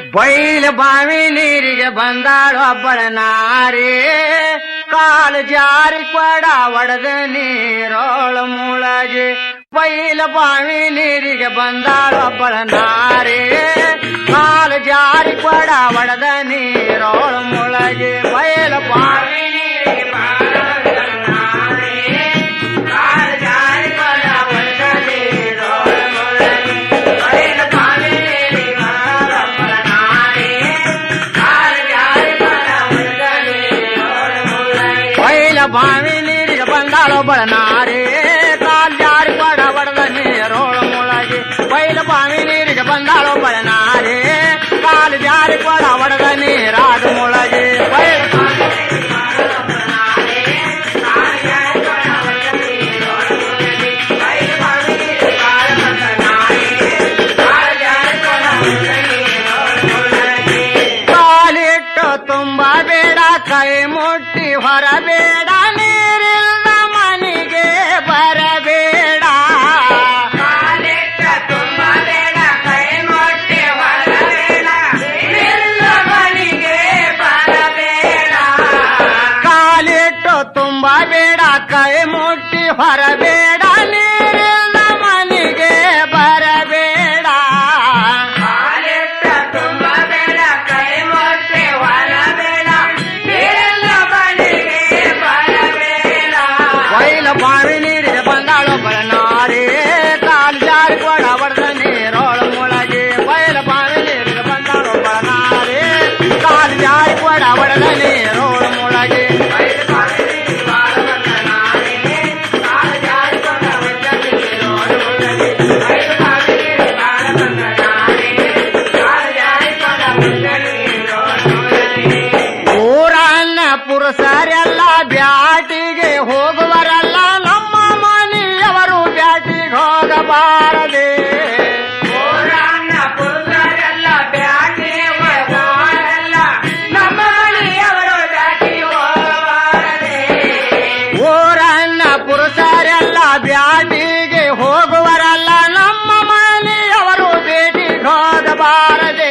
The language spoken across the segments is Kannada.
ಬೈಲ ಬಾವಿ ನೀರಿಗೆ ಬಂದಾಳೊಬ್ಬಳ ನಾರಿ ಕಾಲು ಜಾರಿ ಕೊಡ ಒಡೆದ ನೀರೋಳ ಮುಳಗೆ ಬೈಲ ಬಾವಿ ನೀರಿಗೆ ಬಂದಾಳೊಬ್ಬಳ ನಾರಿ ಕಾಲು ಜಾರಿ ಕೊಡ ಒಡೆದ ನೀರೋಳ ಮುಳಗೆ ಬೈಲ ಬಾವಿ ನೀರಿಗೆ ಬಂದಾಳೊಬ್ಬಳ ನಾರಿ ಕಾಲು ಜಾರಿ ಕೊಡ ಒಡೆದ ನೀರೋಳ ಮುಳಗೆ ಬೈಲ ಬಾವಿ ನೀರಿಗೆ ಬಂದಾಳೊಬ್ಬಳ ನಾರಿ ಕಾಲು ಜಾರಿ ಕೊಡ ಒಡೆದ ನೀರೋಳ ಮುಳಗೆ ಬೈಲ ಬಾವಿ ನೀರಿಗೆ ಬಂದಾಳೊಬ್ಬಳ ನಾರಿ ಕಾಲು ಜಾರಿ ಕೊಡ ಒಡೆದ ನೀರೋಳ ಮುಳಗೆ ಬೈಲ ಬಾವಿ ನೀರಿಗೆ ಬಂದಾಳೊಬ್ಬಳ ನಾರಿ ಕಾಲು ಜಾರಿ ಕೊಡ ಒಡೆದ ನೀರಾದ ಮುಳಗೆ ಬೈಲ ಕಾಲಿಟ್ಟು ತುಂಬ ಬೇಡ ಕೈ ಮುಟ್ಟಿ ಹೊರಬೇಡ ನೀರಿಲ್ಲ ಮನೆಗೆ ಬರಬೇಡ ಕಾಲಿಟ್ಟು ತುಂಬ ಬೇಡ ಕೈ ಮುಟ್ಟಿ ಹೊರಬೇಡ ನೀರಿಲ್ಲ ಮನೆಗೆ ಬರಬೇಡ ಕಾಲಿಟ್ಟು ತುಂಬ ಬೇಡ ಕೈ ಮುಟ್ಟಿ ಹೊರಬೇಡ ನೀರಿಲ್ಲ ಮನೆಗೆ ಬರಬೇಡ ಕಾಲಿಟ್ಟು ತುಂಬ ಬೇಡ ಕೈ ಮುಟ್ಟಿ ಹೊರಬೇಡ ನೀರಿಲ್ಲ ಮನೆಗೆ ಬರಬೇಡ ಬೈಲ ಬಾವಿ ನೀರಿಗೆ ಬಂದಾಳೊಬ್ಬಳ ನಾರಿ ಕಾಲು ಜಾರಿ ಕೊಡ ಒಡೆದ ನೀರೋಳ ಮುಳಗೆ ಬೈಲ ಬಾವಿ ನೀರಿಗೆ ಬಂದಾಳೊಬ್ಬಳ ನಾರಿ ಕಾಲು ಜಾರಿ ಕೊಡ ಒಡೆದ ನೀರೋಳ ಮುಳಗೆ ಬೈಲ ಬಾವಿ ನೀರಿಗೆ ಬಂದಾಳೊಬ್ಬಳ ನಾರಿ ಕಾಲು ಜಾರಿ ಕೊಡ ಒಡೆದ ನೀರೋಳ ಮುಳಗೆ ಬೈಲ ಬಾವಿ ನೀರಿಗೆ ಬಂದಾಳೊಬ್ಬಳ ನಾರಿ ಕಾಲು ಜಾರಿ ಕೊಡ ಒಡೆದ ನೀರೋಳ ಮುಳಗೆ ಊರನ್ನ ಪುರುಷರೆಲ್ಲ ಬ್ಯಾಟಿಗೆ ಹೋಗುವರಲ್ಲ ನಮ್ಮ ಮನೆಯವರು ಬ್ಯಾಟಿಗೆ ಹೋಗಬಾರದೆ ಊರನ್ನ ಪುರುಷರೆಲ್ಲ ಬ್ಯಾಟಿಗೆ ಹೋಗುವರಲ್ಲ ನಮ್ಮ ಮನೆಯವರು ಬ್ಯಾಟಿಗೆ ಹೋಗಬಾರದೆ ಊರನ್ನ ಪುರುಷರೆಲ್ಲ ಬ್ಯಾಟಿಗೆ ಹೋಗುವರಲ್ಲ ನಮ್ಮ ಮನೆಯವರು ಭೇಟಿಗೆ ಹೋಗಬಾರದೆ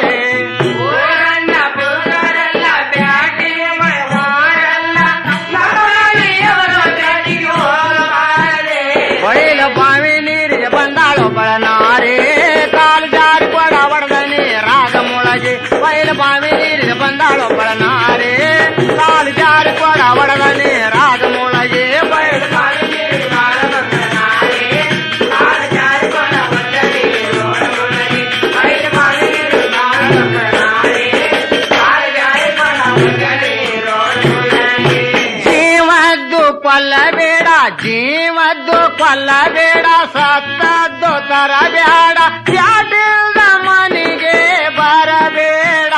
ಊರನ್ನ ಪುರುಷರೆಲ್ಲ ಬ್ಯಾಟಿಗೆ ಹೋಗುವರಲ್ಲ ನಮ್ಮ ಮನೆಯವರು ಬ್ಯಾಟಿಗೆ ಹೋಗಬಾರದೆ ಬೈಲ ಬಾವಿ ನೀರಿಗೆ ಬಂದಾಳೊಬ್ಬಳ ನಾರಿ ಕಾಲು ಜಾರಿ ಕೊಡ ಒಡೆದ ನೀರಾಗ ಮುಳಗೆ ಬೈಲ ಬಾವಿ ನೀರಿಗೆ ಬಂದಾಳೊಬ್ಬಳ ನಾರಿ ಕಾಲು ಜಾರಿ ಕೊಡ ಒಡೆದ ನೀರಾಗ ಮುಳಗೆ ಬೈಲ ಬಾವಿ ನೀರಿಗೆ ಬಂದಾಳೊಬ್ಬಳ ನಾರಿ ಕಾಲು ಜಾರಿ ಕೊಡ ಒಡೆದ ನೀರೋಳ ಮುಳಗೆ ಬೈಲ ಬಾವಿ ನೀರಿಗೆ ಬಂದಾಳೊಬ್ಬಳ ನಾರಿ ಕಾಲು ಜಾರಿ ಕೊಡ ಒಡೆದ ನೀರೋಳ ಮುಳಗೆ ಜೀವದ್ದು ಕೊಲ್ಲಬೇಡ ಜೀವದ್ದು ಕೊಲ್ಲಬೇಡ ಸತ್ತದ್ದು ತರಬೇಡ ಬ್ಯಾಟಿಲ್ದ ಮನೆಗೆ ಬರಬೇಡ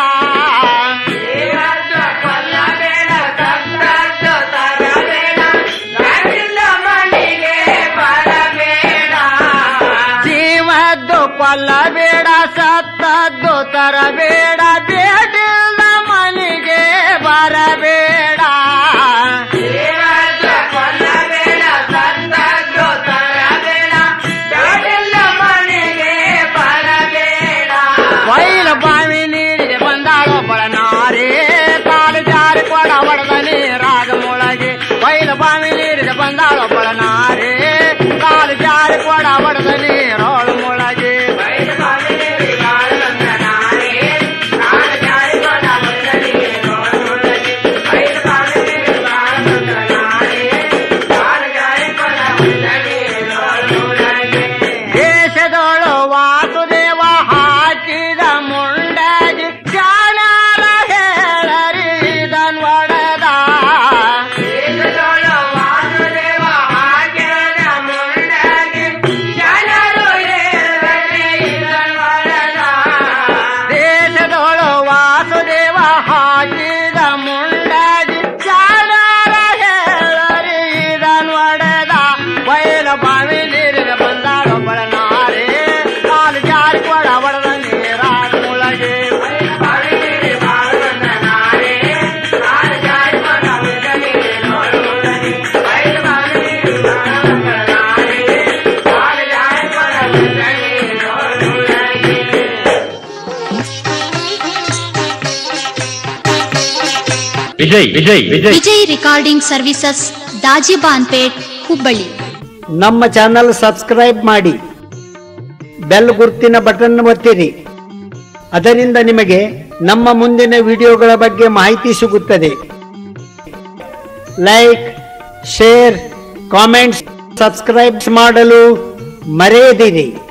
ಜೀವದ್ದು ಕೊಲ್ಲಬೇಡ ಸತ್ತದ್ದು ತರಬೇಡ ಬ್ಯಾಟಿಲ್ದ ಮನೆಗೆ ಬರಬೇಡ ಜೀವದ್ದು ಕೊಲ್ಲಬೇಡ ಸತ್ತದ್ದು ತರಬೇಡ ಬ್ಯಾಟಿಲ್ದ ಮನೆಗೆ ಬರಬೇಡ ಜೀವದ್ದು ಕೊಲ್ಲಬೇಡ ಸತ್ತದ್ದು ತರಬೇಡ ಬ್ಯಾಟಿಲ್ದ ಮನೆಗೆ ಬರಬೇಡ ವಿಜಯ್ ರೆಕಾರ್ಡಿಂಗ್ ಸರ್ವಿಸಸ್, ದಾಜಿಬಾನ್ಪೇಟ್, ಹುಬ್ಬಳ್ಳಿ. ನಮ್ಮ ಚಾನಲ್ ಸಬ್ಸ್ಕ್ರೈಬ್ ಮಾಡಿ, ಬೆಲ್ ಗುರುತಿನ ಬಟನ್ ಒತ್ತಿರಿ. ಅದರಿಂದ ನಿಮಗೆ ನಮ್ಮ ಮುಂದಿನ ವಿಡಿಯೋಗಳ ಬಗ್ಗೆ ಮಾಹಿತಿ ಸಿಗುತ್ತದೆ. ಲೈಕ್, ಶೇರ್, ಕಾಮೆಂಟ್ಸ್, ಸಬ್ಸ್ಕ್ರೈಬ್ ಮಾಡಲು ಮರೆಯದಿರಿ.